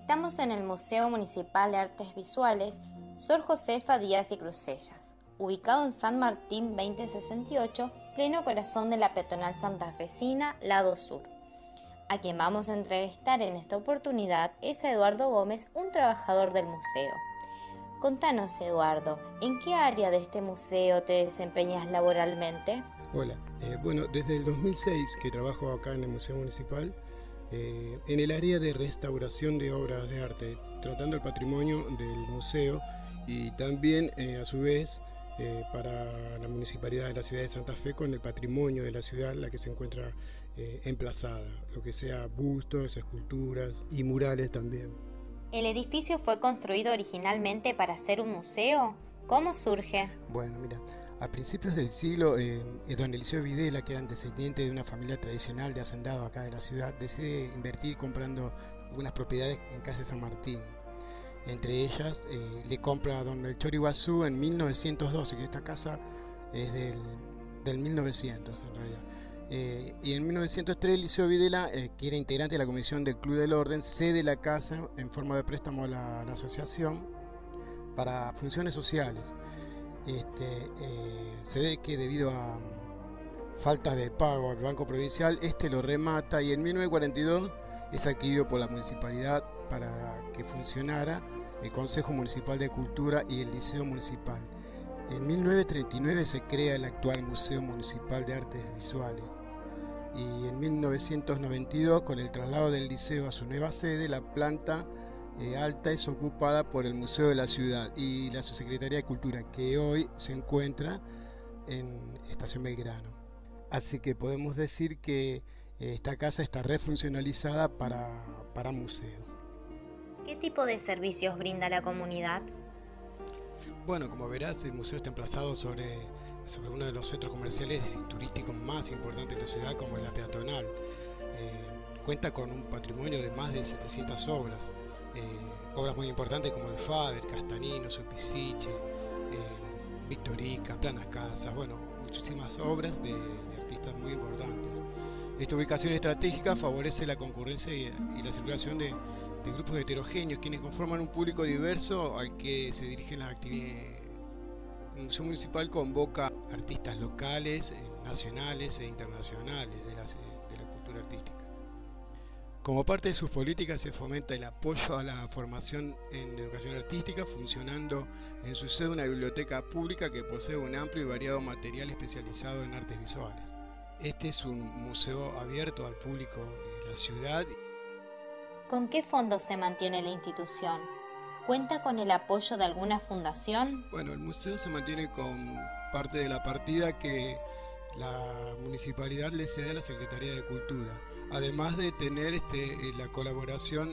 Estamos en el Museo Municipal de Artes Visuales Sor Josefa Díaz y Crusellas, ubicado en San Martín 2068, pleno corazón de la peatonal santafesina, lado sur. A quien vamos a entrevistar en esta oportunidad es a Eduardo Gómez, un trabajador del museo. Contanos, Eduardo, ¿en qué área de este museo te desempeñas laboralmente? Hola, bueno, desde el 2006 que trabajo acá en el Museo Municipal, en el área de restauración de obras de arte, tratando el patrimonio del museo y también a su vez para la Municipalidad de la Ciudad de Santa Fe con el patrimonio de la ciudad, la que se encuentra emplazada, lo que sea bustos, esculturas y murales también. ¿El edificio fue construido originalmente para ser un museo? ¿Cómo surge? Bueno, mira, a principios del siglo, don Eliseo Videla, que era descendiente de una familia tradicional de hacendado acá de la ciudad, decide invertir comprando algunas propiedades en calle San Martín. Entre ellas, le compra a don Melchor Iguazú en 1912, que esta casa es del 1900 en realidad. Y en 1903 Eliseo Videla, que era integrante de la comisión del Club del Orden, cede la casa en forma de préstamo a la asociación para funciones sociales. Se ve que debido a falta de pago al Banco Provincial, lo remata y en 1942 es adquirido por la municipalidad para que funcionara el Consejo Municipal de Cultura y el Liceo Municipal. En 1939 se crea el actual Museo Municipal de Artes Visuales y en 1992, con el traslado del liceo a su nueva sede, la planta alta es ocupada por el Museo de la Ciudad y la Subsecretaría de Cultura, que hoy se encuentra en Estación Belgrano. Así que podemos decir que esta casa está refuncionalizada para museo. ¿Qué tipo de servicios brinda a la comunidad? Bueno, como verás, el museo está emplazado sobre uno de los centros comerciales y turísticos más importantes de la ciudad, como es la peatonal. Cuenta con un patrimonio de más de 700 obras. Obras muy importantes como el Fader, Castanino, Supisiche, Victorica, Planas Casas, bueno, muchísimas obras de artistas muy importantes. Esta ubicación estratégica favorece la concurrencia y la circulación de grupos heterogéneos, quienes conforman un público diverso al que se dirigen las actividades. El Museo Municipal convoca artistas locales, nacionales e internacionales de la cultura artística. Como parte de sus políticas se fomenta el apoyo a la formación en educación artística, funcionando en su sede una biblioteca pública que posee un amplio y variado material especializado en artes visuales. Este es un museo abierto al público de la ciudad. ¿Con qué fondos se mantiene la institución? ¿Cuenta con el apoyo de alguna fundación? Bueno, el museo se mantiene con parte de la partida que la municipalidad le cede a la Secretaría de Cultura, además de tener la colaboración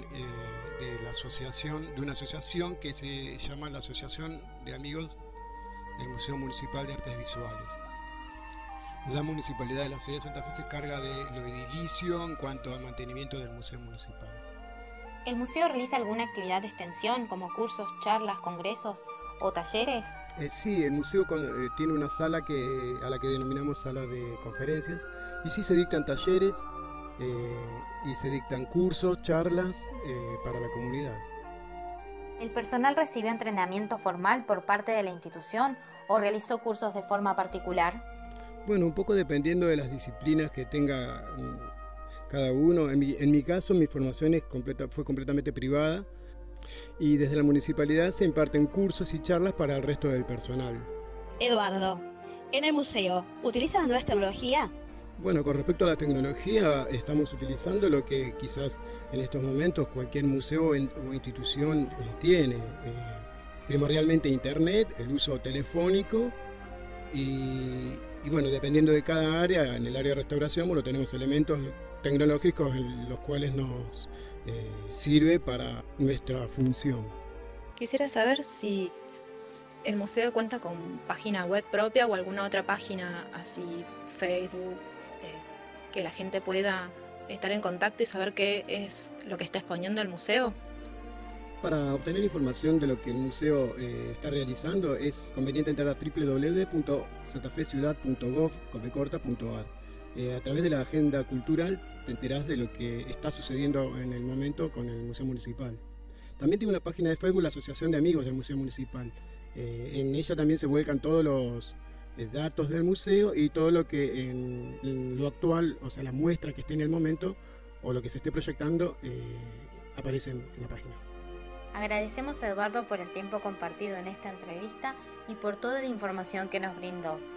de una asociación que se llama la Asociación de Amigos del Museo Municipal de Artes Visuales. La municipalidad de la ciudad de Santa Fe se encarga de lo edilicio en cuanto al mantenimiento del museo municipal. ¿El museo realiza alguna actividad de extensión, como cursos, charlas, congresos o talleres? Sí, el museo tiene una sala a la que denominamos sala de conferencias, y sí se dictan talleres y se dictan cursos, charlas para la comunidad. ¿El personal recibió entrenamiento formal por parte de la institución o realizó cursos de forma particular? Bueno, un poco dependiendo de las disciplinas que tenga cada uno. En mi caso, mi formación fue completamente privada y desde la municipalidad se imparten cursos y charlas para el resto del personal. Eduardo, en el museo, ¿utilizan las nuevas tecnologías? Bueno, con respecto a la tecnología, estamos utilizando lo que quizás en estos momentos cualquier museo o institución tiene. Primordialmente Internet, el uso telefónico y bueno, dependiendo de cada área, en el área de restauración, bueno, tenemos elementos tecnológicos en los cuales nos sirve para nuestra función. Quisiera saber si el museo cuenta con página web propia o alguna otra página, así Facebook, que la gente pueda estar en contacto y saber qué es lo que está exponiendo el museo. Para obtener información de lo que el museo está realizando es conveniente entrar a www.santafeciudad.gov.ar. A través de la agenda cultural te enterás de lo que está sucediendo en el momento con el Museo Municipal. También tiene una página de Facebook, la Asociación de Amigos del Museo Municipal. En ella también se vuelcan todos los datos del museo y todo lo que en lo actual, o sea, la muestra que esté en el momento o lo que se esté proyectando, aparece en la página. Agradecemos a Eduardo por el tiempo compartido en esta entrevista y por toda la información que nos brindó.